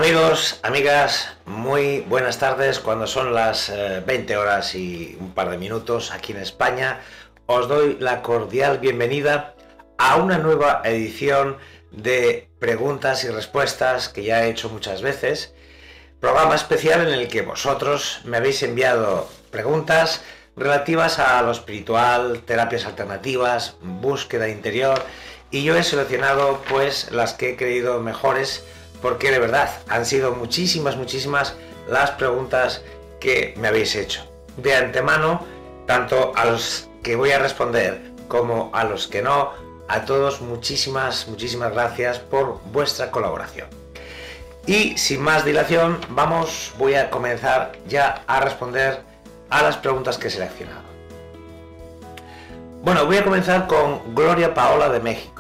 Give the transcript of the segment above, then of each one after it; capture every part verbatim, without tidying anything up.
Amigos, amigas, muy buenas tardes. Cuando son las eh, veinte horas y un par de minutos aquí en España, os doy la cordial bienvenida a una nueva edición de preguntas y respuestas que ya he hecho muchas veces. Programa especial en el que vosotros me habéis enviado preguntas relativas a lo espiritual, terapias alternativas, búsqueda interior, y yo he seleccionado pues las que he creído mejores, porque de verdad han sido muchísimas, muchísimas las preguntas que me habéis hecho. De antemano, tanto a los que voy a responder como a los que no, a todos muchísimas, muchísimas gracias por vuestra colaboración. Y sin más dilación, vamos, voy a comenzar ya a responder a las preguntas que he seleccionado. Bueno, voy a comenzar con Gloria Paola de México.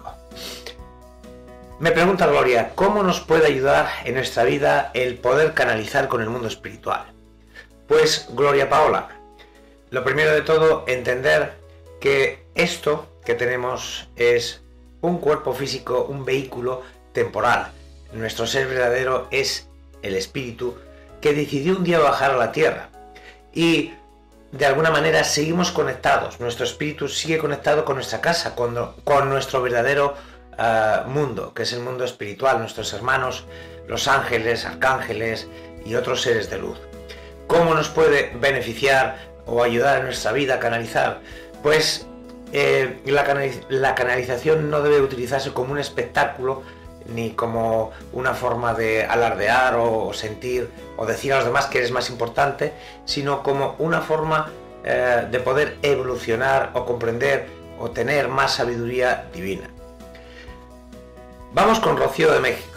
Me pregunta Gloria, ¿cómo nos puede ayudar en nuestra vida el poder canalizar con el mundo espiritual? Pues, Gloria Paola, lo primero de todo, entender que esto que tenemos es un cuerpo físico, un vehículo temporal. Nuestro ser verdadero es el espíritu que decidió un día bajar a la tierra. Y de alguna manera seguimos conectados. Nuestro espíritu sigue conectado con nuestra casa, con, con nuestro verdadero Uh, mundo, que es el mundo espiritual, nuestros hermanos, los ángeles, arcángeles y otros seres de luz. ¿Cómo nos puede beneficiar o ayudar en nuestra vida a canalizar? Pues eh, la, canaliz la canalización no debe utilizarse como un espectáculo ni como una forma de alardear o, o sentir o decir a los demás que eres más importante, sino como una forma eh, de poder evolucionar o comprender o tener más sabiduría divina. Vamos con Rocío de México.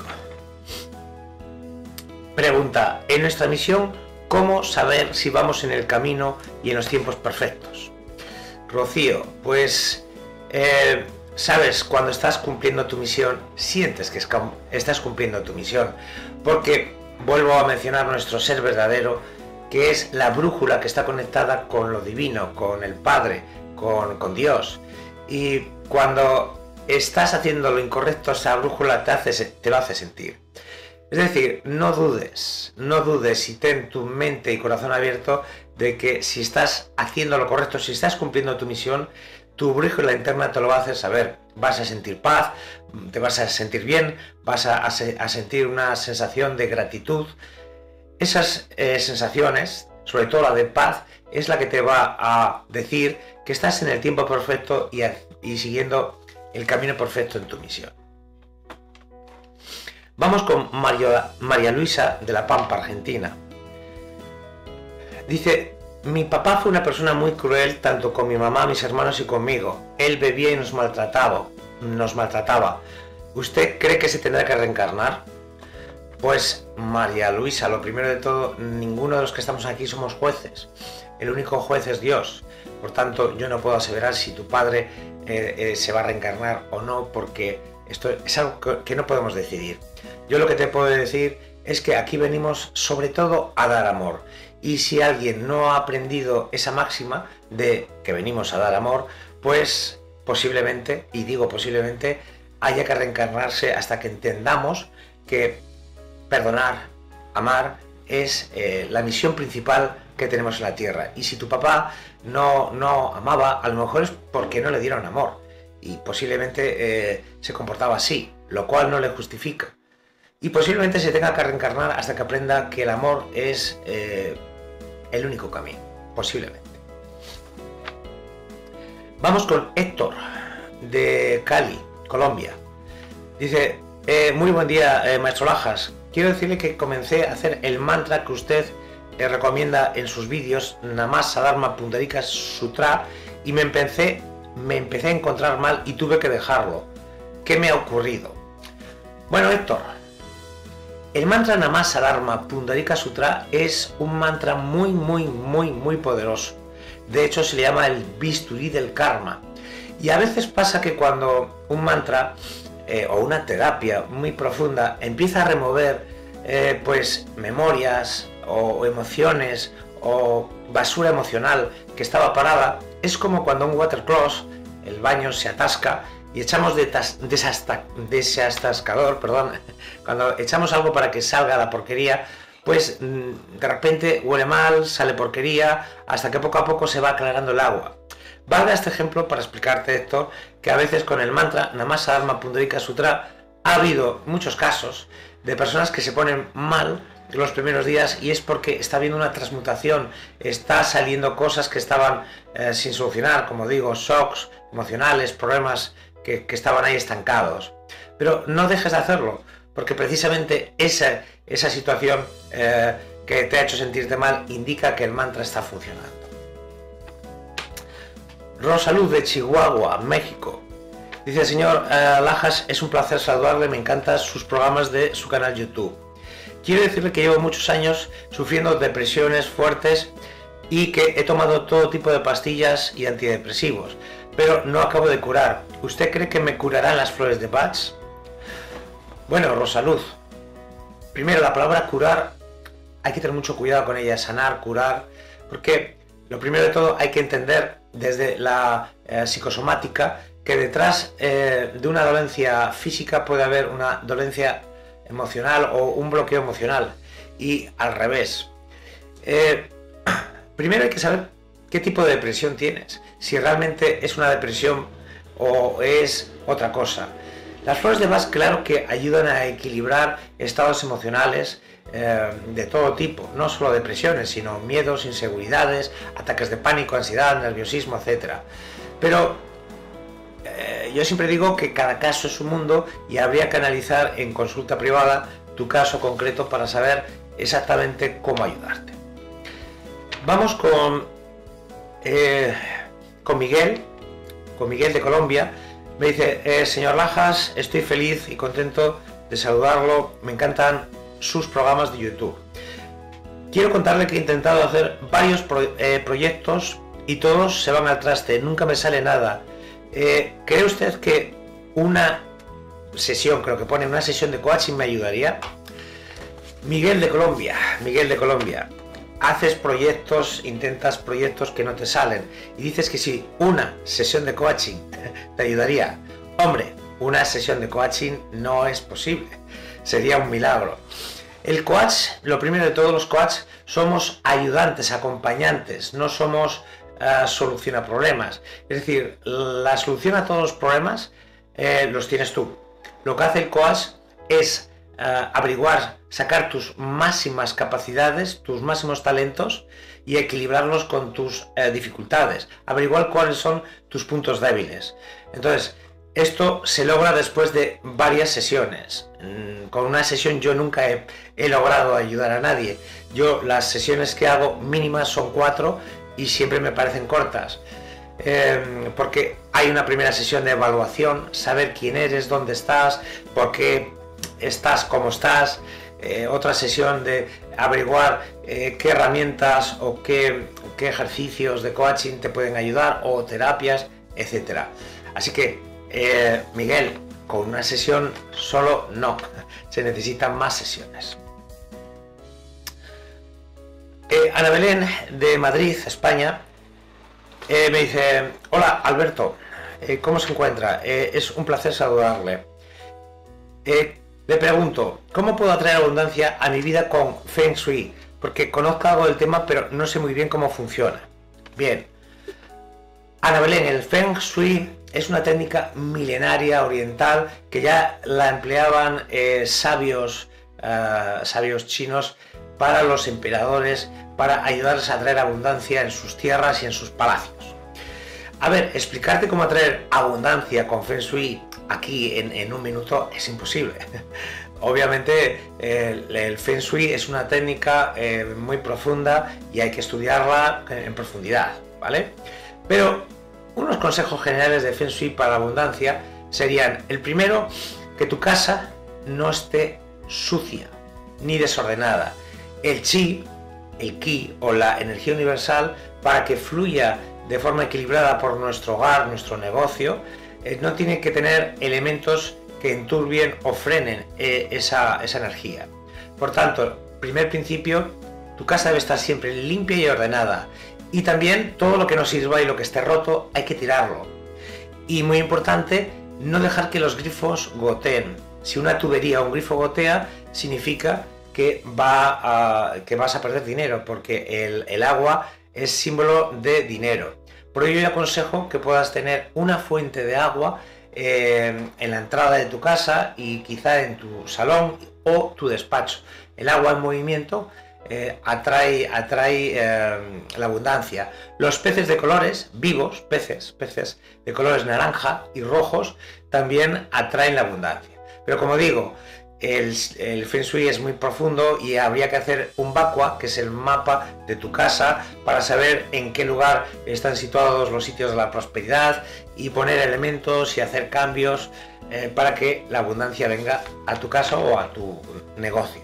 Pregunta, en nuestra misión, ¿cómo saber si vamos en el camino y en los tiempos perfectos? Rocío, pues, eh, sabes, cuando estás cumpliendo tu misión, sientes que estás cumpliendo tu misión, porque vuelvo a mencionar nuestro ser verdadero, que es la brújula que está conectada con lo divino, con el Padre, con, con Dios. Y cuando estás haciendo lo incorrecto, esa brújula te, hace, te lo hace sentir. Es decir, no dudes, no dudes y ten tu mente y corazón abierto de que si estás haciendo lo correcto, si estás cumpliendo tu misión, tu brújula interna te lo va a hacer saber. Vas a sentir paz, te vas a sentir bien, vas a, a, a sentir una sensación de gratitud. Esas eh, sensaciones, sobre todo la de paz, es la que te va a decir que estás en el tiempo perfecto y, a, y siguiendo el camino perfecto en tu misión. Vamos con Mario, María Luisa de La Pampa, Argentina. Dice, mi papá fue una persona muy cruel tanto con mi mamá, mis hermanos y conmigo. Él bebía y nos maltrataba, nos maltrataba. ¿Usted cree que se tendrá que reencarnar? Pues María Luisa, lo primero de todo, ninguno de los que estamos aquí somos jueces. El único juez es Dios. Por tanto, yo no puedo aseverar si tu padre eh, eh, se va a reencarnar o no, porque esto es algo que, que no podemos decidir. Yo lo que te puedo decir es que aquí venimos sobre todo a dar amor. Y si alguien no ha aprendido esa máxima de que venimos a dar amor, pues posiblemente, y digo posiblemente, haya que reencarnarse hasta que entendamos que perdonar, amar, es eh, la misión principal que tenemos en la tierra. Y si tu papá no, no amaba, a lo mejor es porque no le dieron amor y posiblemente eh, se comportaba así, lo cual no le justifica. Y posiblemente se tenga que reencarnar hasta que aprenda que el amor es eh, el único camino, posiblemente. Vamos con Héctor de Cali, Colombia. Dice, eh, muy buen día, eh, maestro Lajas. Quiero decirle que comencé a hacer el mantra que usted eh, recomienda en sus vídeos, Namás Dharma Pundarika Sutra, y me empecé, me empecé a encontrar mal y tuve que dejarlo. ¿Qué me ha ocurrido? Bueno, Héctor, el mantra Namás Dharma Pundarika Sutra es un mantra muy, muy, muy, muy poderoso. De hecho, se le llama el bisturí del karma. Y a veces pasa que cuando un mantra Eh, o una terapia muy profunda empieza a remover eh, pues memorias o, o emociones o basura emocional que estaba parada, es como cuando un water closet, el baño se atasca y echamos desatascador, perdón, cuando echamos algo para que salga la porquería, pues de repente huele mal, sale porquería, hasta que poco a poco se va aclarando el agua. Valga este ejemplo para explicarte, Héctor, que a veces con el mantra Namasa Dharma Pundarika Sutra ha habido muchos casos de personas que se ponen mal los primeros días, y es porque está habiendo una transmutación, está saliendo cosas que estaban eh, sin solucionar, como digo, shocks emocionales, problemas que, que estaban ahí estancados. Pero no dejes de hacerlo, porque precisamente esa, esa situación eh, que te ha hecho sentirte mal indica que el mantra está funcionando. Rosaluz de Chihuahua, México. Dice: señor eh, Lajas, es un placer saludarle, me encantan sus programas de su canal YouTube. Quiero decirle que llevo muchos años sufriendo depresiones fuertes y que he tomado todo tipo de pastillas y antidepresivos, pero no acabo de curar. ¿Usted cree que me curarán las flores de Bach? Bueno, Rosaluz, primero, la palabra curar hay que tener mucho cuidado con ella, sanar, curar, porque lo primero de todo hay que entender desde la eh, psicosomática que detrás eh, de una dolencia física puede haber una dolencia emocional o un bloqueo emocional, y al revés. Eh, primero hay que saber qué tipo de depresión tienes, si realmente es una depresión o es otra cosa. Las flores de Bach, claro que ayudan a equilibrar estados emocionales eh, de todo tipo, no solo depresiones, sino miedos, inseguridades, ataques de pánico, ansiedad, nerviosismo, etcétera. Pero eh, yo siempre digo que cada caso es un mundo y habría que analizar en consulta privada tu caso concreto para saber exactamente cómo ayudarte. Vamos con, eh, con Miguel, con Miguel de Colombia. Me dice: eh, señor Lajas, estoy feliz y contento de saludarlo, me encantan sus programas de YouTube. Quiero contarle que he intentado hacer varios pro, eh, proyectos y todos se van al traste, nunca me sale nada. Eh, ¿Cree usted que una sesión, creo que pone una sesión de coaching, me ayudaría? Miguel de Colombia, Miguel de Colombia, haces proyectos, intentas proyectos que no te salen y dices que si una sesión de coaching te ayudaría. Hombre, una sesión de coaching no es posible, sería un milagro. El coach, lo primero de todo, los coaches somos ayudantes, acompañantes, no somos uh, soluciona problemas. Es decir, la solución a todos los problemas eh, los tienes tú. Lo que hace el coach es uh, averiguar, sacar tus máximas capacidades, tus máximos talentos y equilibrarlos con tus uh, dificultades, averiguar cuáles son tus puntos débiles. Entonces, esto se logra después de varias sesiones. Con una sesión yo nunca he, he logrado ayudar a nadie. Yo las sesiones que hago mínimas son cuatro y siempre me parecen cortas. Eh, porque hay una primera sesión de evaluación, saber quién eres, dónde estás, por qué estás como estás. Eh, otra sesión de averiguar eh, qué herramientas o qué, qué ejercicios de coaching te pueden ayudar, o terapias, etcétera. Así que Eh, Miguel, con una sesión solo no, se necesitan más sesiones. Eh, Ana Belén de Madrid, España, eh, me dice: hola Alberto, eh, ¿cómo se encuentra? Eh, es un placer saludarle. Eh, le pregunto, ¿cómo puedo atraer abundancia a mi vida con Feng Shui? Porque conozco algo del tema, pero no sé muy bien cómo funciona. Bien, Ana Belén, el Feng Shui es una técnica milenaria oriental que ya la empleaban eh, sabios, uh, sabios chinos para los emperadores, para ayudarles a traer abundancia en sus tierras y en sus palacios. A ver, explicarte cómo atraer abundancia con Feng Shui aquí en, en un minuto es imposible. Obviamente el, el Feng Shui es una técnica eh, muy profunda y hay que estudiarla en profundidad, ¿vale? Pero unos consejos generales de Feng Shui para la abundancia serían: el primero, que tu casa no esté sucia ni desordenada. El chi, el ki o la energía universal, para que fluya de forma equilibrada por nuestro hogar, nuestro negocio, eh, no tiene que tener elementos que enturbien o frenen eh, esa, esa energía. Por tanto, primer principio, tu casa debe estar siempre limpia y ordenada. Y también todo lo que no sirva y lo que esté roto hay que tirarlo. Y muy importante, no dejar que los grifos goteen. Si una tubería o un grifo gotea, significa que, va a, que vas a perder dinero, porque el, el agua es símbolo de dinero. Por ello yo aconsejo que puedas tener una fuente de agua eh, en la entrada de tu casa y quizá en tu salón o tu despacho. El agua en movimiento eh, atrae, atrae eh, la abundancia. Los peces de colores vivos, peces, peces de colores naranja y rojos, también atraen la abundancia. Pero como digo, el, el Feng Shui es muy profundo y habría que hacer un Bakua, que es el mapa de tu casa, para saber en qué lugar están situados los sitios de la prosperidad y poner elementos y hacer cambios eh, para que la abundancia venga a tu casa o a tu negocio.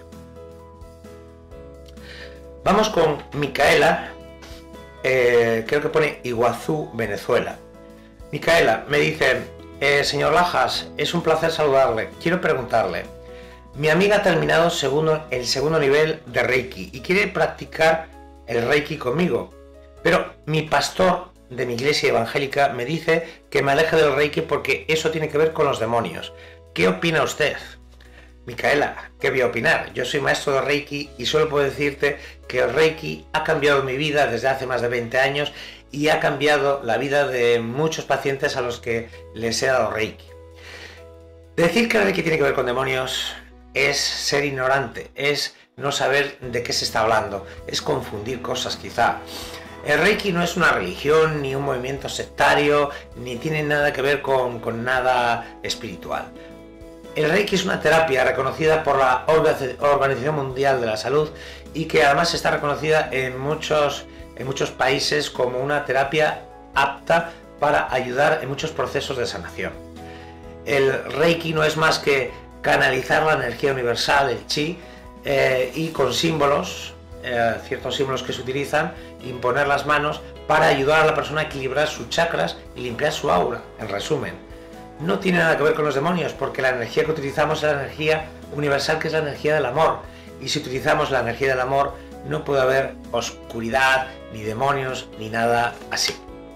Vamos con Micaela, eh, creo que pone Iguazú, Venezuela. Micaela me dice: eh, señor Lajas, es un placer saludarle. Quiero preguntarle, mi amiga ha terminado segundo, el segundo nivel de Reiki y quiere practicar el Reiki conmigo, pero mi pastor de mi iglesia evangélica me dice que me aleje del Reiki porque eso tiene que ver con los demonios. ¿Qué opina usted? Micaela, ¿qué voy a opinar? Yo soy maestro de Reiki y solo puedo decirte que el Reiki ha cambiado mi vida desde hace más de veinte años y ha cambiado la vida de muchos pacientes a los que les he dado Reiki. Decir que el Reiki tiene que ver con demonios es ser ignorante, es no saber de qué se está hablando, es confundir cosas quizá. El Reiki no es una religión, ni un movimiento sectario, ni tiene nada que ver con, con nada espiritual. El Reiki es una terapia reconocida por la Organización Mundial de la Salud y que además está reconocida en muchos, en muchos países como una terapia apta para ayudar en muchos procesos de sanación. El Reiki no es más que canalizar la energía universal, el chi, eh, y con símbolos, eh, ciertos símbolos que se utilizan, imponer las manos para ayudar a la persona a equilibrar sus chakras y limpiar su aura, en resumen. No tiene nada que ver con los demonios, porque la energía que utilizamos es la energía universal, que es la energía del amor. Y si utilizamos la energía del amor, no puede haber oscuridad, ni demonios, ni nada así.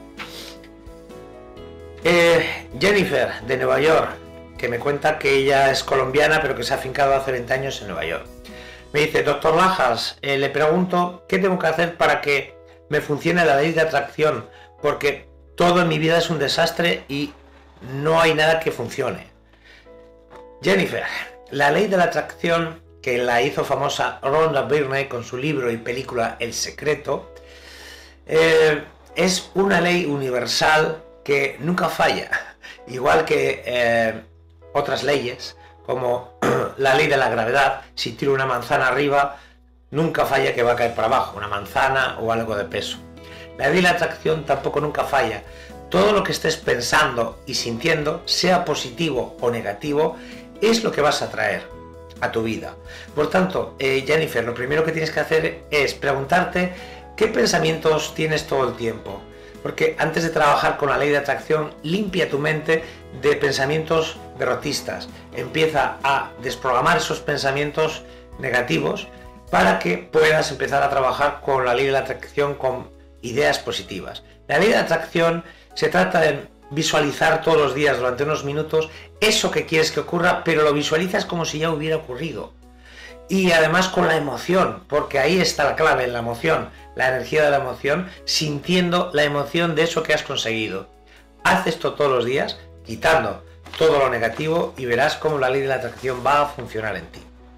Eh, Jennifer, de Nueva York, que me cuenta que ella es colombiana, pero que se ha afincado hace veinte años en Nueva York. Me dice: doctor Lajas, eh, le pregunto, ¿qué tengo que hacer para que me funcione la ley de atracción? Porque todo en mi vida es un desastre y no hay nada que funcione. Jennifer, la ley de la atracción, que la hizo famosa Rhonda Byrne con su libro y película El Secreto, eh, es una ley universal que nunca falla, igual que eh, otras leyes, como la ley de la gravedad. Si tiro una manzana arriba, nunca falla que va a caer para abajo, una manzana o algo de peso. La ley de la atracción tampoco nunca falla. Todo lo que estés pensando y sintiendo, sea positivo o negativo, es lo que vas a traer a tu vida. Por tanto, eh, Jennifer, lo primero que tienes que hacer es preguntarte qué pensamientos tienes todo el tiempo. Porque antes de trabajar con la ley de atracción, limpia tu mente de pensamientos derrotistas. Empieza a desprogramar esos pensamientos negativos para que puedas empezar a trabajar con la ley de la atracción con ideas positivas. La ley de atracción se trata de visualizar todos los días durante unos minutos eso que quieres que ocurra, pero lo visualizas como si ya hubiera ocurrido. Y además con la emoción, porque ahí está la clave, en la emoción, la energía de la emoción, sintiendo la emoción de eso que has conseguido. Haz esto todos los días, quitando todo lo negativo, y verás cómo la ley de la atracción va a funcionar en ti.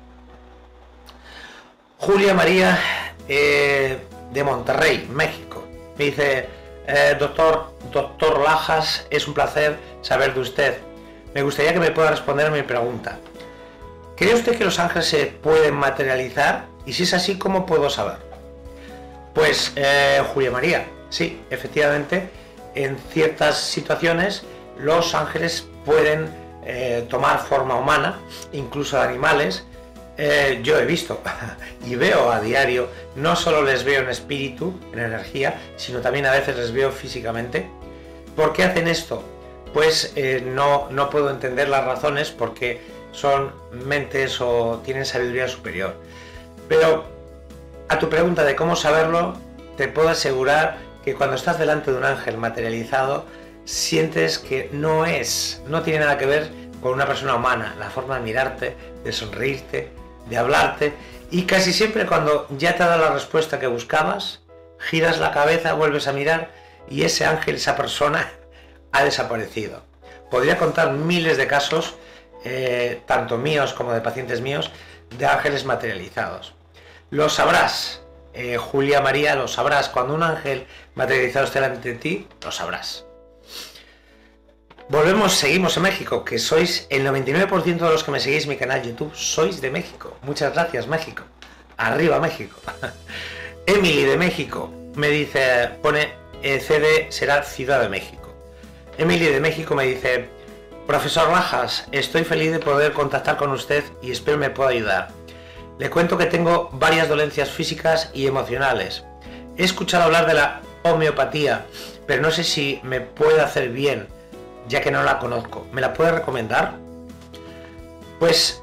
Julia María, eh, de Monterrey, México, me dice: eh, doctor, doctor Lajas, es un placer saber de usted. Me gustaría que me pueda responder a mi pregunta. ¿Cree usted que los ángeles se pueden materializar? Y si es así, ¿cómo puedo saberlo? Pues, eh, Julia María, sí, efectivamente, en ciertas situaciones los ángeles pueden eh, tomar forma humana, incluso de animales. Eh, yo he visto y veo a diario, no solo les veo en espíritu, en energía, sino también a veces les veo físicamente. ¿Por qué hacen esto? Pues eh, no, no puedo entender las razones, porque son mentes o tienen sabiduría superior. Pero a tu pregunta de cómo saberlo, te puedo asegurar que cuando estás delante de un ángel materializado, sientes que no es, no tiene nada que ver con una persona humana, la forma de mirarte, de sonreírte, de hablarte, y casi siempre cuando ya te ha dado la respuesta que buscabas, giras la cabeza, vuelves a mirar y ese ángel, esa persona, ha desaparecido. Podría contar miles de casos, eh, tanto míos como de pacientes míos, de ángeles materializados. Lo sabrás, eh, Julia María, lo sabrás. Cuando un ángel materializado esté delante de ti, lo sabrás. Volvemos, seguimos en México, que sois el noventa y nueve por ciento de los que me seguís en mi canal YouTube, sois de México. Muchas gracias, México. Arriba, México. Emily de México me dice, pone eh, C D será Ciudad de México. Emily de México me dice, profesor Lajas, estoy feliz de poder contactar con usted y espero me pueda ayudar. Le cuento que tengo varias dolencias físicas y emocionales. He escuchado hablar de la homeopatía, pero no sé si me puede hacer bien, ya que no la conozco. ¿Me la puede recomendar? Pues,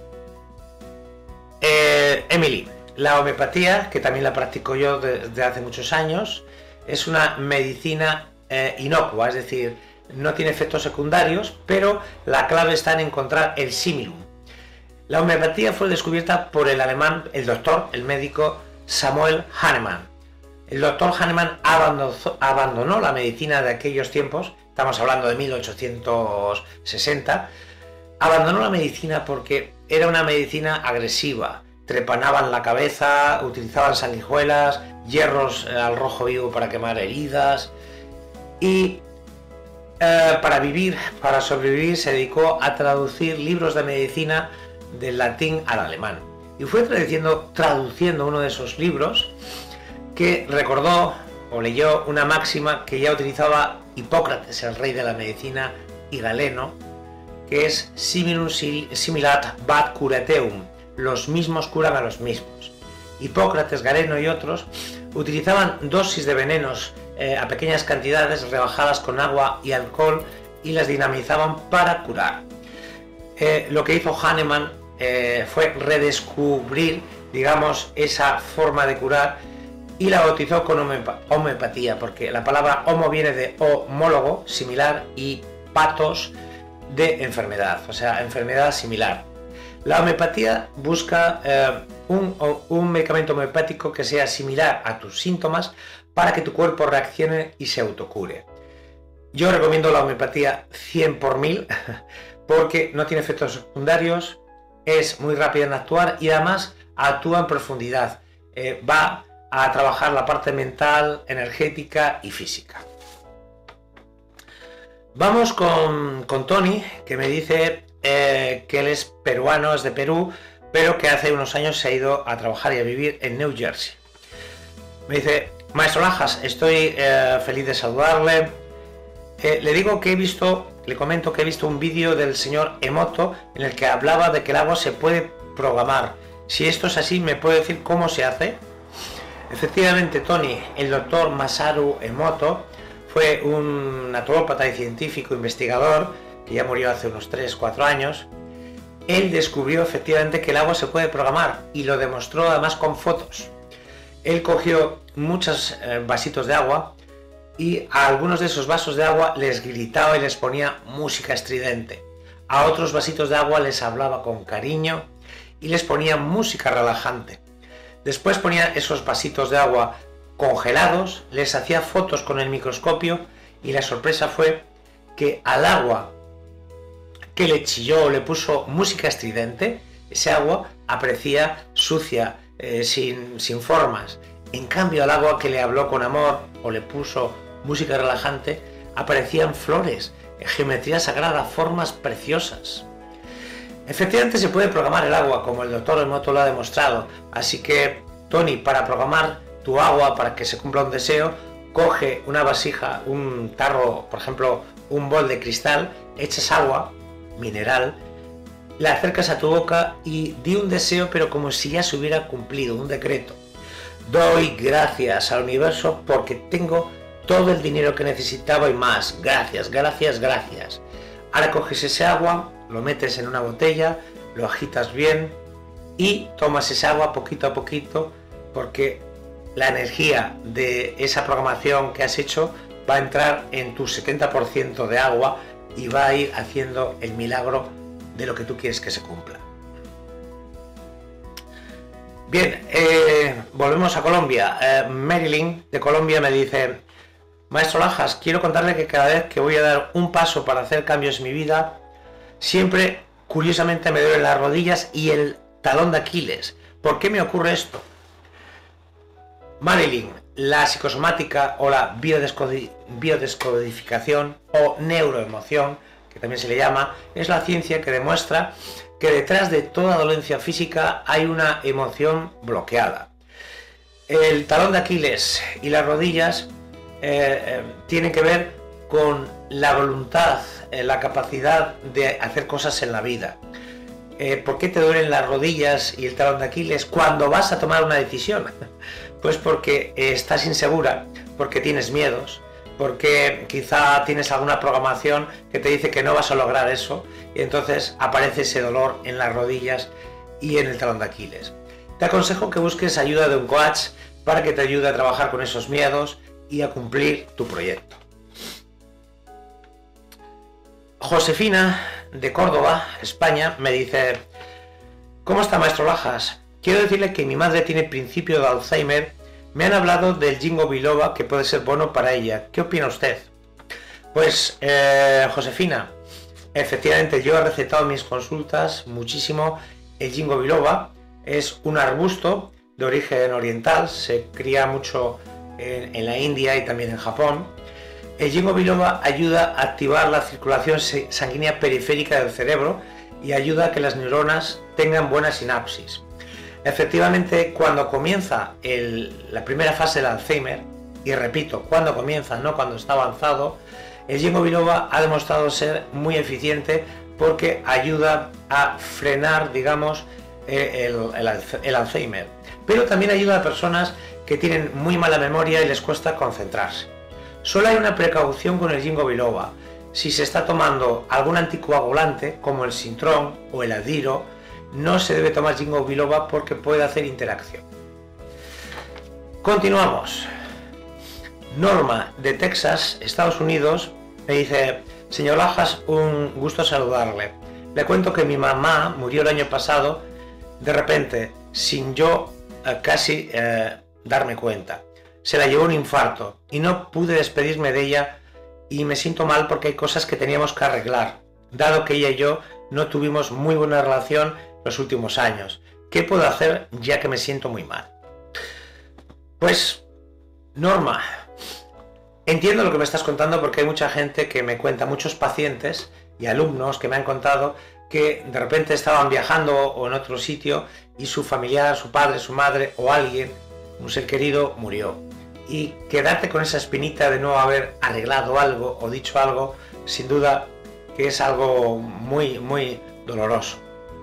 eh, Emily, la homeopatía, que también la practico yo desde hace muchos años, es una medicina eh, inocua, es decir, no tiene efectos secundarios, pero la clave está en encontrar el símilum. La homeopatía fue descubierta por el alemán, el doctor, el médico Samuel Hahnemann. El doctor Hahnemann abandonó, abandonó la medicina de aquellos tiempos, estamos hablando de mil ochocientos sesenta, abandonó la medicina porque era una medicina agresiva. Trepanaban la cabeza, utilizaban sanguijuelas, hierros al rojo vivo para quemar heridas y eh, para vivir, para sobrevivir se dedicó a traducir libros de medicina del latín al alemán y fue traduciendo, traduciendo uno de esos libros que recordó o leyó una máxima que ya utilizaba Hipócrates, el rey de la medicina, y Galeno, que es similum similat bat curateum, los mismos curan a los mismos. Hipócrates, Galeno y otros utilizaban dosis de venenos eh, a pequeñas cantidades rebajadas con agua y alcohol y las dinamizaban para curar. Eh, lo que hizo Hahnemann eh, fue redescubrir, digamos, esa forma de curar y la bautizó con homeopatía, porque la palabra homo viene de homólogo, similar, y patos de enfermedad, o sea, enfermedad similar. La homeopatía busca eh, un, un medicamento homeopático que sea similar a tus síntomas para que tu cuerpo reaccione y se autocure. Yo recomiendo la homeopatía cien por mil porque no tiene efectos secundarios, es muy rápida en actuar y además actúa en profundidad. Eh, va a trabajar la parte mental, energética y física. Vamos con, con Tony, que me dice eh, que él es peruano, es de Perú, pero que hace unos años se ha ido a trabajar y a vivir en New Jersey. Me dice, maestro Lajas, estoy eh, feliz de saludarle. Eh, le digo que he visto, le comento que he visto un vídeo del señor Emoto en el que hablaba de que el agua se puede programar. Si esto es así, ¿me puede decir cómo se hace? Efectivamente, Tony, el doctor Masaru Emoto fue un naturópata y científico investigador que ya murió hace unos tres cuatro años. Él descubrió efectivamente que el agua se puede programar y lo demostró además con fotos. Él cogió muchos eh, vasitos de agua y a algunos de esos vasos de agua les gritaba y les ponía música estridente. A otros vasitos de agua les hablaba con cariño y les ponía música relajante. Después ponía esos vasitos de agua congelados, les hacía fotos con el microscopio y la sorpresa fue que al agua que le chilló o le puso música estridente, ese agua aparecía sucia, eh, sin, sin formas. En cambio, al agua que le habló con amor o le puso música relajante, aparecían flores, geometría sagrada, formas preciosas. Efectivamente se puede programar el agua, como el doctor Emoto lo ha demostrado, así que, Tony, para programar tu agua, para que se cumpla un deseo, coge una vasija, un tarro, por ejemplo, un bol de cristal, echas agua mineral, la acercas a tu boca y di un deseo, pero como si ya se hubiera cumplido, un decreto. Doy gracias al universo porque tengo todo el dinero que necesitaba y más. Gracias, gracias, gracias. Ahora coges ese agua, lo metes en una botella, lo agitas bien y tomas ese agua poquito a poquito porque la energía de esa programación que has hecho va a entrar en tu setenta por ciento de agua y va a ir haciendo el milagro de lo que tú quieres que se cumpla. Bien, eh, volvemos a Colombia. Eh, Marilyn de Colombia me dice: Maestro Lajas, quiero contarle que cada vez que voy a dar un paso para hacer cambios en mi vida, siempre, curiosamente, me duelen las rodillas y el talón de Aquiles. ¿Por qué me ocurre esto? Marilyn, la psicosomática o la biodescodificación o neuroemoción, que también se le llama, es la ciencia que demuestra que detrás de toda dolencia física hay una emoción bloqueada. El talón de Aquiles y las rodillas eh, eh, tienen que ver con la voluntad, eh, la capacidad de hacer cosas en la vida. Eh, ¿Por qué te duelen las rodillas y el talón de Aquiles cuando vas a tomar una decisión? Pues porque eh, estás insegura, porque tienes miedos, porque quizá tienes alguna programación que te dice que no vas a lograr eso, y entonces aparece ese dolor en las rodillas y en el talón de Aquiles. Te aconsejo que busques ayuda de un coach para que te ayude a trabajar con esos miedos y a cumplir tu proyecto. Josefina de Córdoba, España, me dice: ¿Cómo está, maestro Lajas? Quiero decirle que mi madre tiene principio de Alzheimer. Me han hablado del Ginkgo biloba, que puede ser bueno para ella. ¿Qué opina usted? Pues, eh, Josefina, efectivamente yo he recetado en mis consultas muchísimo el Ginkgo biloba. Es un arbusto de origen oriental, se cría mucho en, en la India y también en Japón. El Ginkgo biloba ayuda a activar la circulación sanguínea periférica del cerebro y ayuda a que las neuronas tengan buena sinapsis. Efectivamente, cuando comienza el, la primera fase del Alzheimer, y repito, cuando comienza, no cuando está avanzado, el Ginkgo biloba ha demostrado ser muy eficiente porque ayuda a frenar, digamos, el, el, el Alzheimer. Pero también ayuda a personas que tienen muy mala memoria y les cuesta concentrarse. Solo hay una precaución con el Ginkgo biloba. Si se está tomando algún anticoagulante, como el Sintrón o el Adiro, no se debe tomar Ginkgo biloba porque puede hacer interacción. Continuamos. Norma de Texas, Estados Unidos, me dice: señor Lajas, un gusto saludarle. Le cuento que mi mamá murió el año pasado de repente, sin yo eh, casi eh, darme cuenta. Se la llevó un infarto y no pude despedirme de ella, y me siento mal porque hay cosas que teníamos que arreglar, dado que ella y yo no tuvimos muy buena relación los últimos años. ¿Qué puedo hacer ya que me siento muy mal? Pues, Norma, entiendo lo que me estás contando porque hay mucha gente que me cuenta, muchos pacientes y alumnos que me han contado que de repente estaban viajando o en otro sitio y su familiar, su padre, su madre o alguien, un ser querido, murió. Y quedarte con esa espinita de no haber arreglado algo o dicho algo, sin duda que es algo muy, muy doloroso.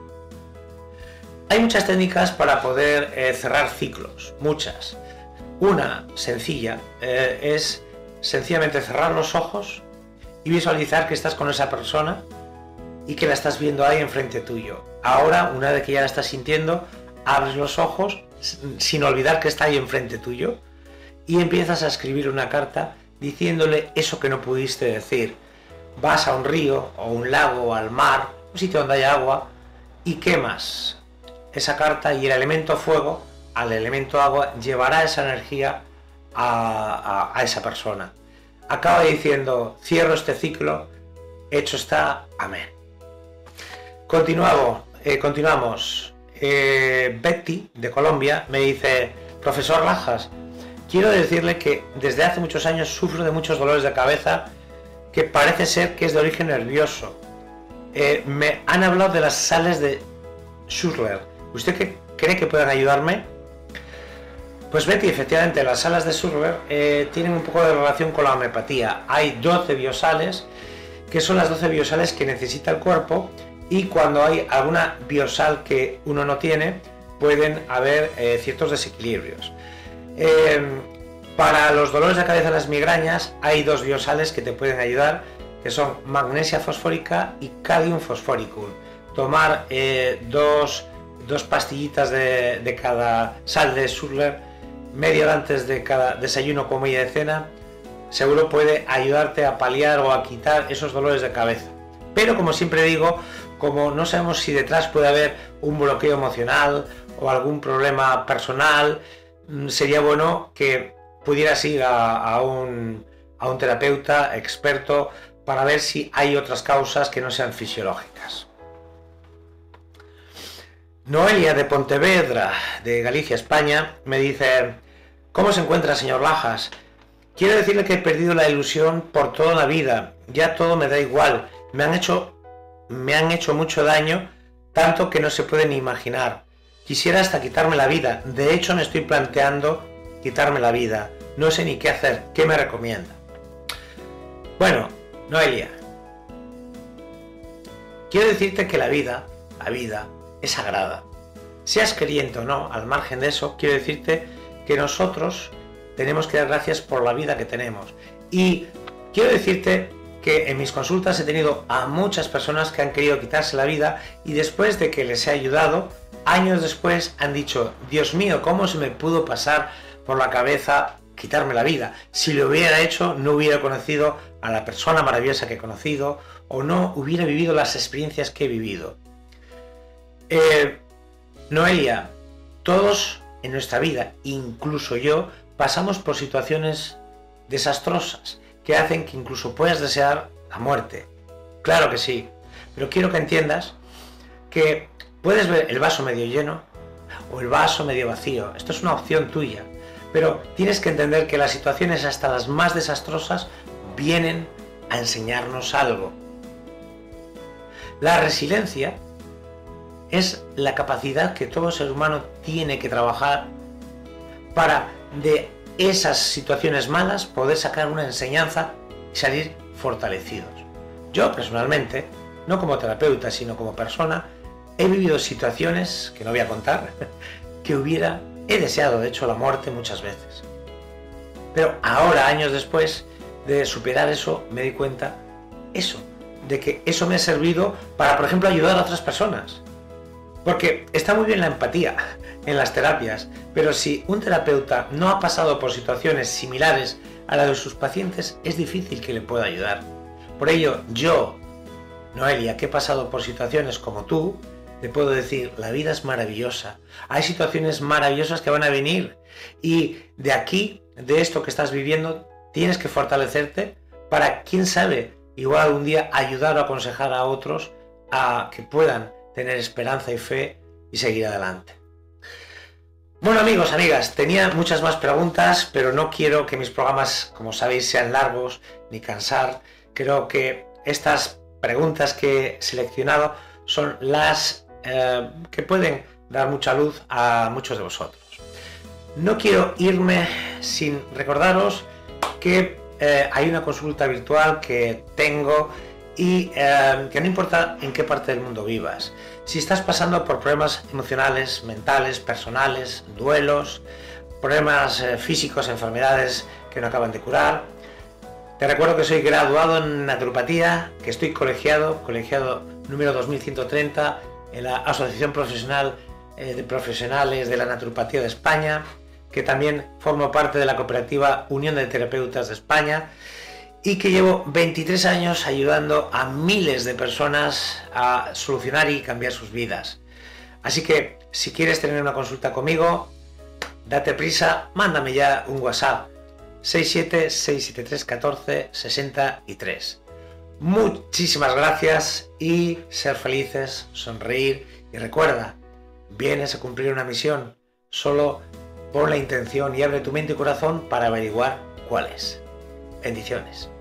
Hay muchas técnicas para poder eh, cerrar ciclos, muchas. Una sencilla eh, es sencillamente cerrar los ojos y visualizar que estás con esa persona y que la estás viendo ahí enfrente tuyo. Ahora, una vez que ya la estás sintiendo, abres los ojos sin olvidar que está ahí enfrente tuyo y empiezas a escribir una carta diciéndole eso que no pudiste decir. Vas a un río o un lago o al mar, un sitio donde haya agua, y quemas esa carta, y el elemento fuego al elemento agua llevará esa energía a, a, a esa persona. Acaba diciendo: cierro este ciclo, hecho está, amén. Continuamos, eh, continuamos. Eh, Betty de Colombia me dice: profesor Lajas, quiero decirle que desde hace muchos años sufro de muchos dolores de cabeza que parece ser que es de origen nervioso. Eh, me han hablado de las sales de Schürrer. ¿Usted qué cree que puedan ayudarme? Pues Betty, efectivamente, las sales de Schürrer eh, tienen un poco de relación con la homeopatía. Hay doce biosales, que son las doce biosales que necesita el cuerpo, y cuando hay alguna biosal que uno no tiene, pueden haber eh, ciertos desequilibrios. Eh, para los dolores de cabeza y las migrañas hay dos biosales que te pueden ayudar, que son magnesia fosfórica y calium fosforicum. Tomar eh, dos, dos pastillitas de, de cada sal de Schürrer media hora antes de cada desayuno, comida y cena seguro puede ayudarte a paliar o a quitar esos dolores de cabeza. Pero como siempre digo, como no sabemos si detrás puede haber un bloqueo emocional o algún problema personal, sería bueno que pudieras ir a, a, un, a un terapeuta experto para ver si hay otras causas que no sean fisiológicas. Noelia de Pontevedra, de Galicia, España, me dice: ¿cómo se encuentra, señor Lajas? Quiero decirle que he perdido la ilusión por toda la vida, ya todo me da igual, me han hecho, me han hecho mucho daño, tanto que no se puede ni imaginar. Quisiera hasta quitarme la vida, de hecho me estoy planteando quitarme la vida, no sé ni qué hacer, ¿qué me recomienda? Bueno, Noelia, quiero decirte que la vida, la vida, es sagrada. Seas creyente o no, al margen de eso, quiero decirte que nosotros tenemos que dar gracias por la vida que tenemos. Y quiero decirte que en mis consultas he tenido a muchas personas que han querido quitarse la vida y después de que les he ayudado, años después han dicho: Dios mío, ¿cómo se me pudo pasar por la cabeza quitarme la vida? Si lo hubiera hecho, no hubiera conocido a la persona maravillosa que he conocido o no hubiera vivido las experiencias que he vivido. Eh, Noelia, todos en nuestra vida, incluso yo, pasamos por situaciones desastrosas que hacen que incluso puedas desear la muerte. Claro que sí, pero quiero que entiendas que puedes ver el vaso medio lleno o el vaso medio vacío. Esto es una opción tuya, pero tienes que entender que las situaciones, hasta las más desastrosas, vienen a enseñarnos algo. La resiliencia es la capacidad que todo ser humano tiene que trabajar para de esas situaciones malas poder sacar una enseñanza y salir fortalecidos. Yo personalmente, no como terapeuta sino como persona, he vivido situaciones, que no voy a contar, que hubiera, he deseado de hecho la muerte muchas veces. Pero ahora, años después de superar eso, me di cuenta eso, de que eso me ha servido para, por ejemplo, ayudar a otras personas. Porque está muy bien la empatía en las terapias, pero si un terapeuta no ha pasado por situaciones similares a las de sus pacientes, es difícil que le pueda ayudar. Por ello, yo, Noelia, que he pasado por situaciones como tú, te puedo decir, la vida es maravillosa. Hay situaciones maravillosas que van a venir y de aquí, de esto que estás viviendo, tienes que fortalecerte para, quién sabe, igual algún día ayudar o aconsejar a otros a que puedan tener esperanza y fe y seguir adelante. Bueno, amigos, amigas, tenía muchas más preguntas, pero no quiero que mis programas, como sabéis, sean largos ni cansar. Creo que estas preguntas que he seleccionado son las eh, que pueden dar mucha luz a muchos de vosotros. No quiero irme sin recordaros que eh, hay una consulta virtual que tengo y eh, que no importa en qué parte del mundo vivas, si estás pasando por problemas emocionales, mentales, personales, duelos, problemas eh, físicos, enfermedades que no acaban de curar, te recuerdo que soy graduado en naturopatía, que estoy colegiado, colegiado número dos mil ciento treinta en la Asociación Profesional eh, de Profesionales de la Naturopatía de España, que también formo parte de la cooperativa Unión de Terapeutas de España, y que llevo veintitrés años ayudando a miles de personas a solucionar y cambiar sus vidas. Así que si quieres tener una consulta conmigo, date prisa, mándame ya un WhatsApp seis siete seis siete tres uno cuatro seis tres. Muchísimas gracias y ser felices, sonreír y recuerda, vienes a cumplir una misión, solo pon la intención y abre tu mente y corazón para averiguar cuál es. Bendiciones.